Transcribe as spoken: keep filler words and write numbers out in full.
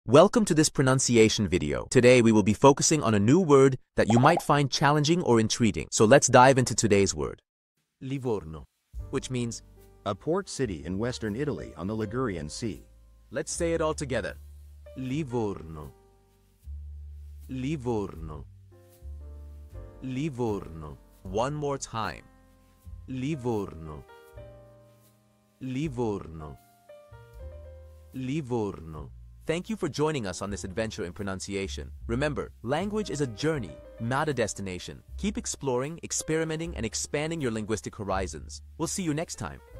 Welcome to this pronunciation video. Today we will be focusing on a new word that you might find challenging or intriguing. So let's dive into today's word. Livorno, which means a port city in western Italy on the Ligurian Sea. Let's say it all together. Livorno. Livorno. Livorno. One more time. Livorno. Livorno. Livorno. Thank you for joining us on this adventure in pronunciation. Remember, language is a journey, not a destination. Keep exploring, experimenting, and expanding your linguistic horizons. We'll see you next time.